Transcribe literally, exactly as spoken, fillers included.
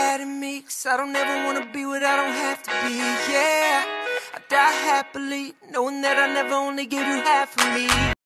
bad in me, 'cause I don't ever wanna be what I don't have to be, yeah. I die happily, knowing that I never only give you half of me.